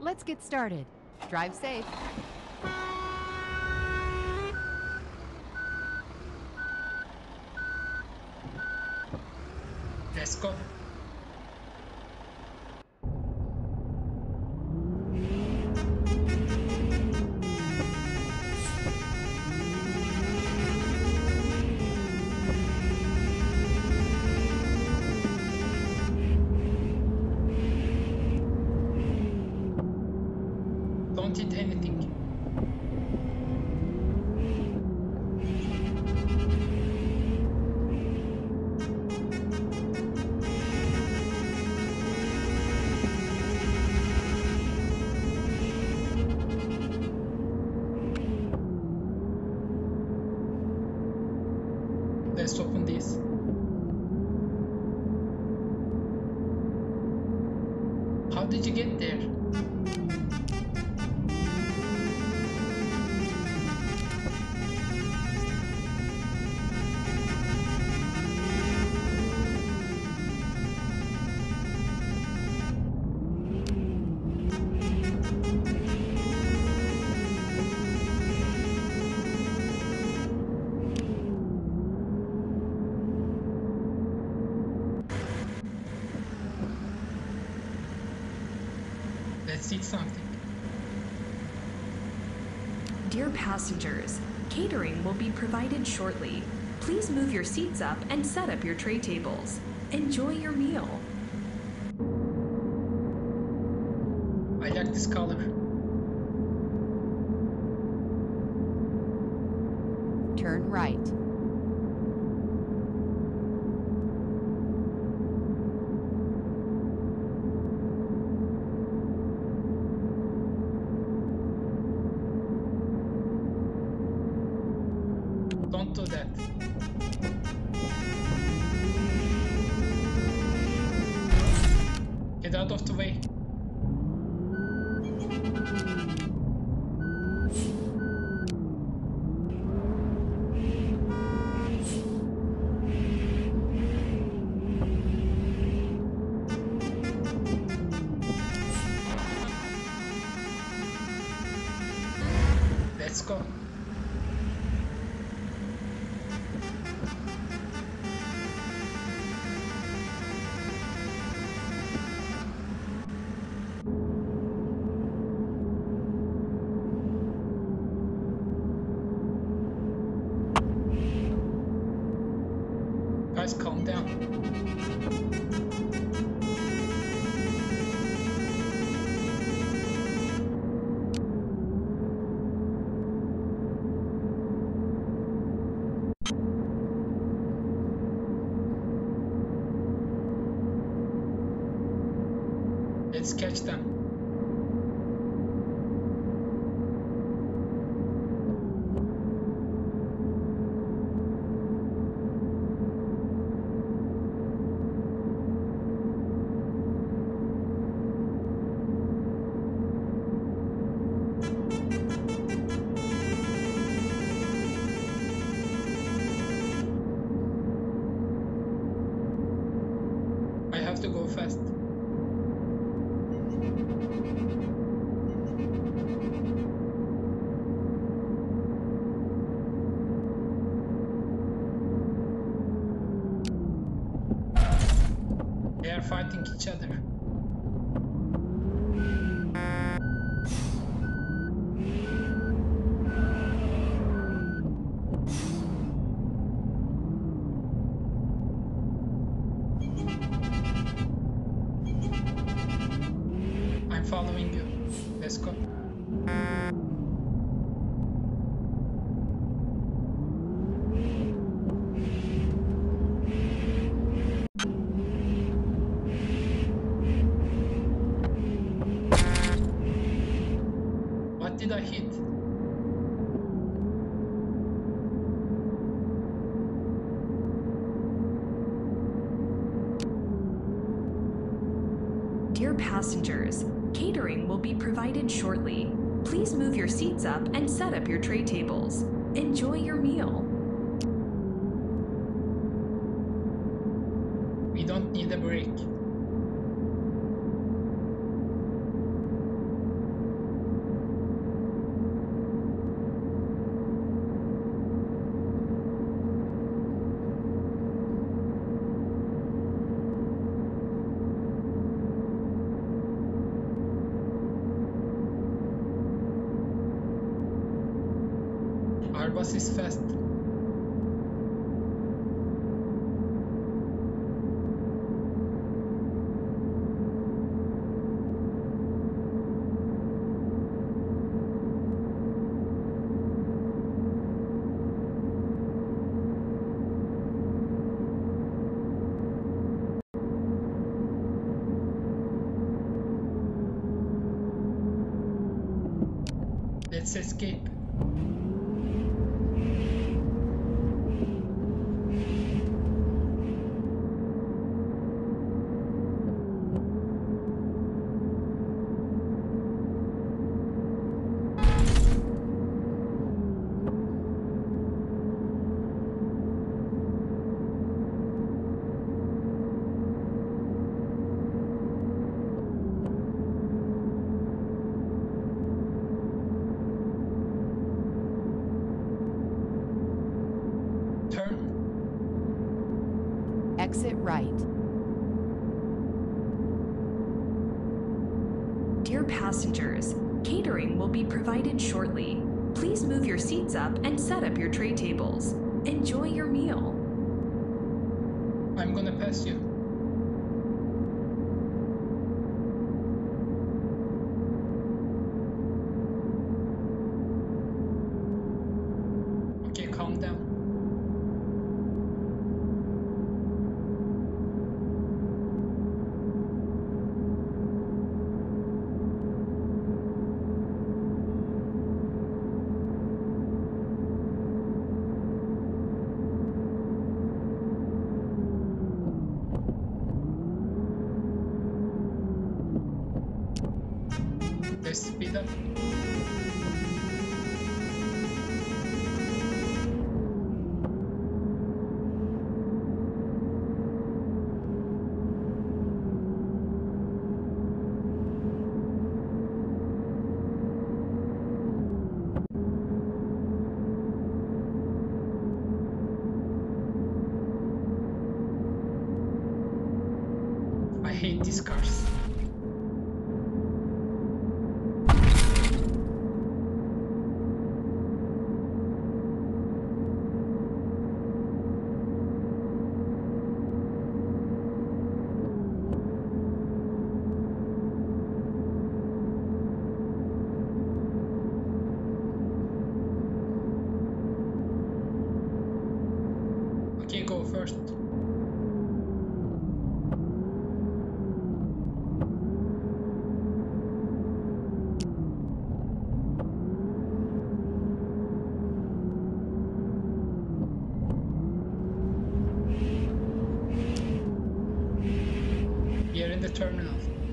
Let's get started. Drive safe. Let's go. Don't hit anything. Let's open this. How did you get there? Let's eat something. Dear passengers, catering will be provided shortly. Please move your seats up and set up your tray tables. Enjoy your meal. I like this color. Turn right. Don't do that. Get out of the way. Let's go. Guys, calm down. Let's catch them. I have to go fast. They are fighting each other. I'm following you. Let's go. What did I hit? Dear passengers, catering will be provided shortly. Please move your seats up and set up your tray tables. Enjoy your meal. We don't need a break. bus is fast. Let's escape. Turn. Exit right. Dear passengers, catering will be provided shortly. Please move your seats up and set up your tray tables. Enjoy your meal. I'm gonna pass you. Okay, calm down. Let's speed up. I hate these cars. Okay, go first. We are in the terminal.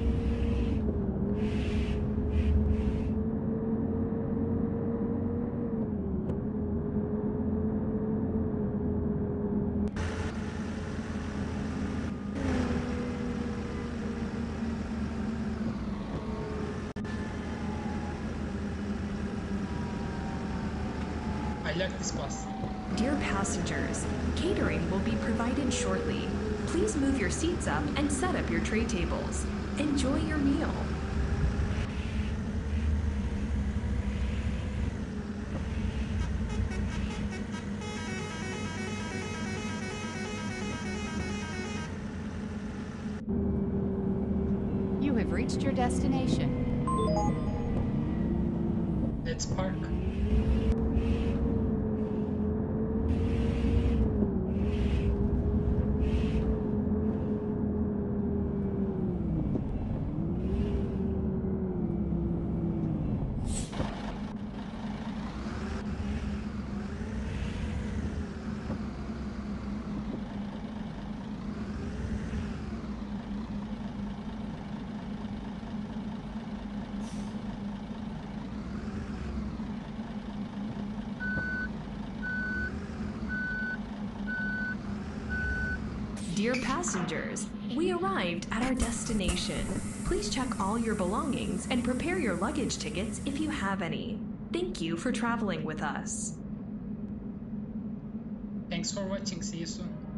I like this bus. Dear passengers, catering will be provided shortly. Please move your seats up and set up your tray tables. Enjoy your meal. You have reached your destination. Let's park. Dear passengers, we arrived at our destination. Please check all your belongings and prepare your luggage tickets if you have any. Thank you for traveling with us. Thanks for watching. See you soon.